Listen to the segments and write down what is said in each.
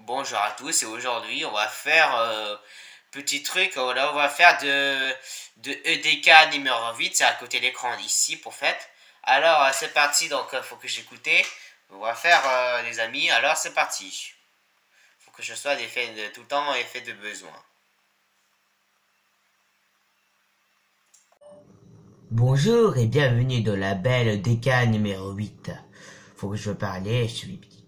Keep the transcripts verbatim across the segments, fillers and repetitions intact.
bonjour à tous et aujourd'hui on va faire euh, petit truc, voilà, on va faire de, de E D K numéro huit, c'est à côté de l'écran ici pour fait. Alors euh, c'est parti, donc il faut que j'écoute. On va faire euh, les amis, alors c'est parti. Faut que je sois d'effet de tout le temps effet de besoin. Bonjour et bienvenue dans la belle E D K numéro huit. Faut que je parle, je suis petit.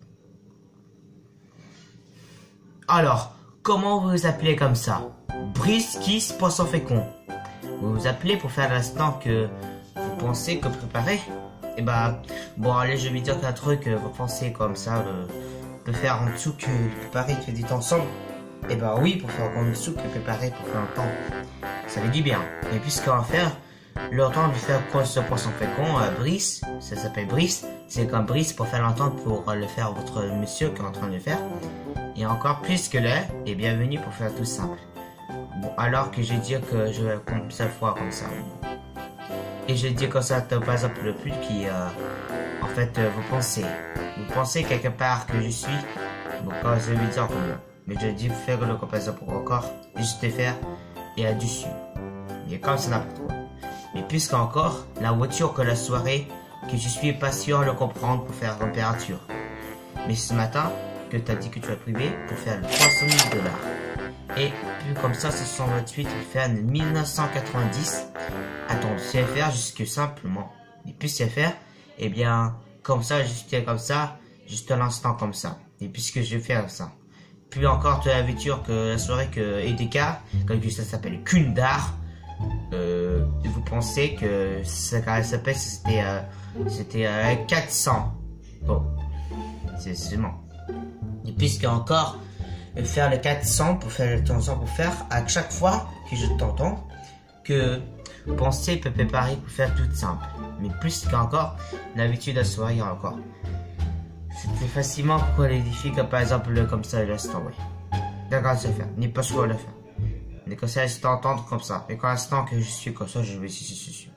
Alors, comment vous vous appelez comme ça? Brice, Kiss, Poisson Fécond. Vous vous appelez pour faire l'instant que vous pensez que préparer? Et bah, bon allez, je vais dire qu'un truc, vous pensez comme ça, le, peut faire en dessous que préparer que dit ensemble. Et bah oui, pour faire en dessous que préparer pour faire un temps. Ça fait du bien. Et puis ce qu'on va faire, le temps de faire quoi ce poisson fécond, euh, Brice, ça s'appelle Brice, c'est comme Brice pour faire l'entendre pour euh, le faire votre monsieur qui est en train de le faire. Et encore plus que là, et bienvenue pour faire tout simple. Bon, alors que je dis que je vais comme ça fois comme ça. Et je dis comme ça, par exemple, le plus qui, euh, en fait, euh, vous pensez, vous pensez quelque part que je suis, donc quand je vais dire comment, mais je dis faire le comparaison pour encore, juste faire et à dessus. Et comme ça n'importe quoi. Mais puisqu'encore, la voiture que la soirée, que je suis pas sûr de le comprendre pour faire température. Mais ce matin, que tu as dit que tu as privé pour faire le trois cent mille dollars. Et puis comme ça, c'est cent vingt-huit pour faire mille neuf cent quatre-vingt-dix. Attends, C F R jusque simplement. Et puis C F R, eh bien, comme ça, juste comme ça, juste à l'instant comme ça. Et puisque je vais faire ça. Puis encore, tu as la voiture que la soirée que E D K, comme ça s'appelle Kundar. Euh, vous pensez que ça s'appelle, c'était euh, c'était euh, quatre cents. Bon, c'est seulement. Et puisque encore faire le quatre cents pour faire le temps pour faire à chaque fois que je t'entends que penser peut préparer pour faire tout simple. Mais plus qu'encore l'habitude à soirée encore. C'était facilement pour les défis comme par exemple le comme ça l'instant oui. D'accord, c'est faire. N'est pas sûr le faire. Mais comme ça, je t'entendre comme ça. Et quand l'instant que je suis comme ça, je vais ici, ici, ici.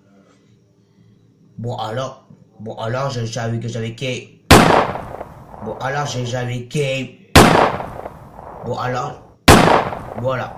Bon alors, bon alors, j'avais que j'avais que. Bon alors, j'avais que. Bon alors, voilà.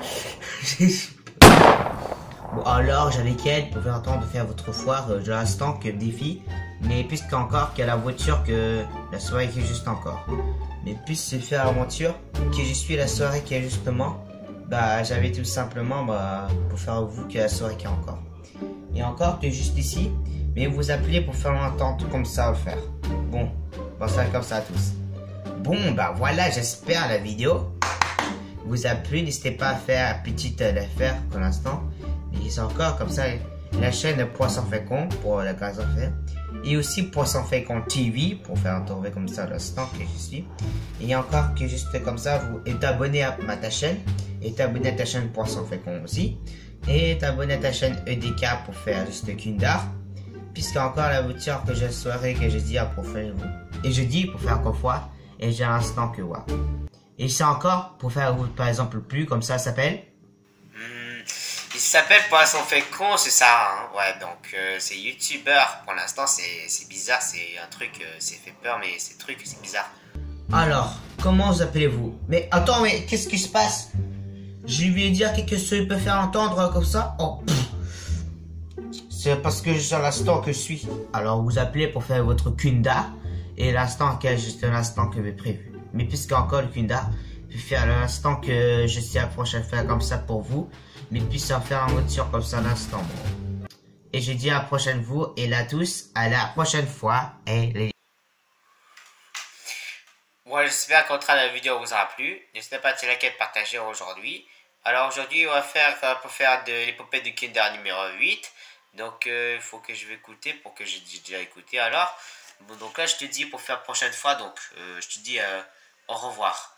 Bon alors, j'avais qu'elle pour faire entendre de faire votre foire euh, de l'instant que défi. Mais puisqu'encore qu'il y a la voiture que la soirée qui est juste encore. Mais puisque faire la voiture que je suis la soirée qui est justement. Bah j'avais tout simplement bah, pour faire vous que la soirée qui est encore. Et encore que juste ici, mais vous appelez pour faire l'entente comme ça le faire. Bon, on va faire comme ça à tous. Bon bah voilà, j'espère la vidéo vous a plu. N'hésitez pas à faire petite euh, l'affaire pour l'instant. Et c'est encore comme ça la chaîne Poisson Fécond pour la grâce en fait. Et aussi Poisson Fécond T V pour faire entendre comme ça l'instant que je suis. Et encore que juste comme ça, vous êtes abonné à ma ta chaîne. Et t'abonner à ta chaîne Poisson Fécond aussi. Et t'abonner à ta chaîne E D K pour faire juste Kundar. Puisque encore la voiture que je soirée que je dis à pour faire vous. Et je dis pour faire encore fois. Et j'ai l'instant que ouais. Et c'est encore pour faire vous par exemple plus comme ça s'appelle. Hmm, il s'appelle Poisson Fécond, c'est ça, hein? Ouais, donc euh, c'est youtubeur. Pour l'instant c'est bizarre, c'est un truc, euh, c'est fait peur, mais c'est truc, c'est bizarre. Alors, comment vous appelez-vous? Mais attends, mais qu'est-ce qui se passe? Je lui ai dit quelque chose qu'il peut faire entendre comme ça. Oh, c'est parce que je suis à l'instant que je suis. Alors vous appelez pour faire votre Kunda. Et l'instant que juste l'instant que j'ai prévu. Mais puisqu'encore le Kunda, je vais faire l'instant que je suis approché à faire comme ça pour vous. Mais puis ça faire en voiture comme ça l'instant. Bon. Et je dis à la prochaine vous et là tous, à la prochaine fois. Et les... Bon, j'espère qu'en train de la vidéo vous aura plu. N'hésitez pas à liker et partager aujourd'hui. Alors aujourd'hui, on va faire euh, pour faire de l'épopée du Kinder numéro huit. Donc il euh, faut que je vais écouter pour que j'ai déjà écouté. Alors, bon, donc là je te dis pour faire la prochaine fois. Donc euh, je te dis euh, au revoir.